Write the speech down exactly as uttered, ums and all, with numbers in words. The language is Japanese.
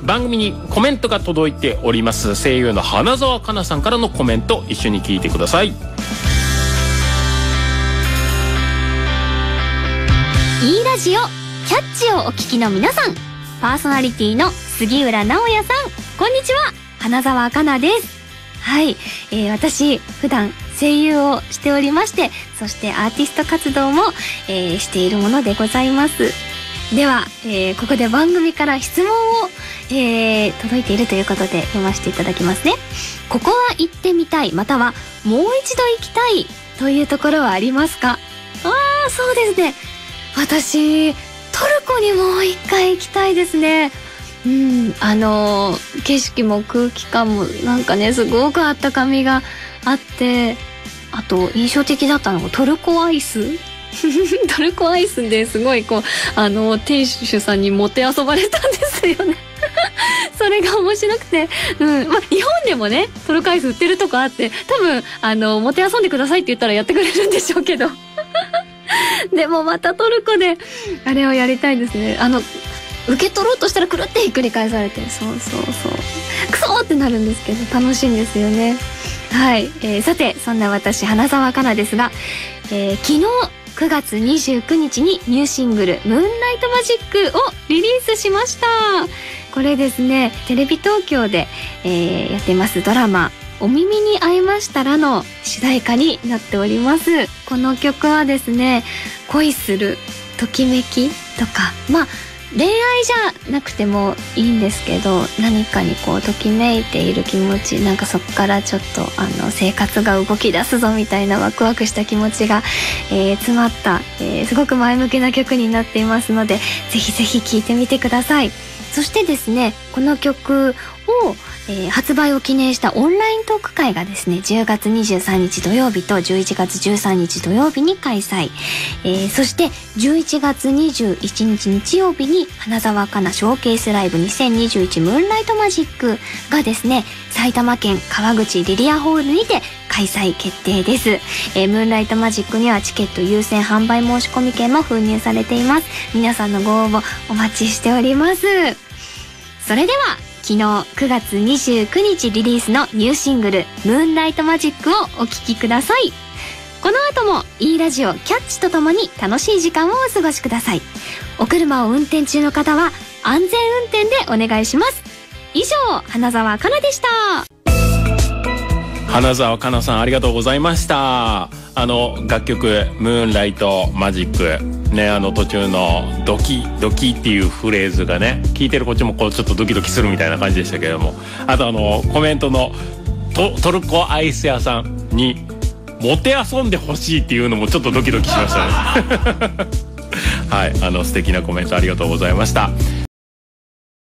番組にコメントが届いております。声優の花澤香菜さんからのコメント一緒に聞いてください。いいラジオキャッチをお聞きの皆さん、パーソナリティの杉浦直也さん、こんにちは。花澤香菜です。はい、えー、私普段声優をしておりまして、そしてアーティスト活動も、えー、しているものでございます。では、えー、ここで番組から質問を、えー、届いているということで読ませていただきますね。ここは行ってみたい、またはもう一度行きたいというところはありますか？あー、そうですね、私トルコにもう一回行きたいですね。うん、あのー、景色も空気感もなんかね、すごくあったかみがあって、あと印象的だったのがトルコアイストルコアイスですごいこう、あの店主さんにもてあそばれたんですよねそれが面白くて、うん、まあ日本でもねトルコアイス売ってるとこあって、多分あのもてあそんでくださいって言ったらやってくれるんでしょうけどでもまたトルコであれをやりたいですね。あの受け取ろうとしたらくるってひっくり返されて、そうそうそうクソーってなるんですけど、楽しいんですよね。はい、えー、さてそんな私花澤香菜ですが、えー、昨日くがつにじゅうくにちにニューシングル「ムーンライトマジック」をリリースしました。これですね、テレビ東京で、えー、やってますドラマ「お耳に合いましたら」の主題歌になっております。この曲はですね、恋するときめきとか、まあ恋愛じゃなくてもいいんですけど、何かにこうときめいている気持ち、なんかそこからちょっとあの生活が動き出すぞみたいなワクワクした気持ちが、えー、詰まった、えー、すごく前向きな曲になっていますので、ぜひぜひ聴いてみてください。そしてですね、この曲を、えー、発売を記念したオンライントーク会がですね、じゅうがつにじゅうさんにち土曜日とじゅういちがつじゅうさんにち土曜日に開催、えー、そしてじゅういちがつにじゅういちにち日曜日に花澤香菜ショーケースライブにせんにじゅういちムーンライトマジックがですね、埼玉県川口リリアホールにて開催決定です。えー、ムーンライトマジックにはチケット優先販売申し込み券も封入されています。皆さんのご応募お待ちしております。それでは昨日くがつにじゅうくにちリリースのニューシングル「ムーンライトマジック」をお聴きください。この後も E ラジオキャッチとともに楽しい時間をお過ごしください。お車を運転中の方は安全運転でお願いします。以上、花澤香菜でした。 花澤香菜さん、ありがとうございました。あの楽曲「ムーンライトマジック」ね、あの途中のドキドキっていうフレーズがね、聞いてるこっちもこうちょっとドキドキするみたいな感じでしたけれども、あとあのコメントの ト, トルコアイス屋さんにもてあそんでほしいっていうのもちょっとドキドキしましたねはい、あの素敵なコメントありがとうございました。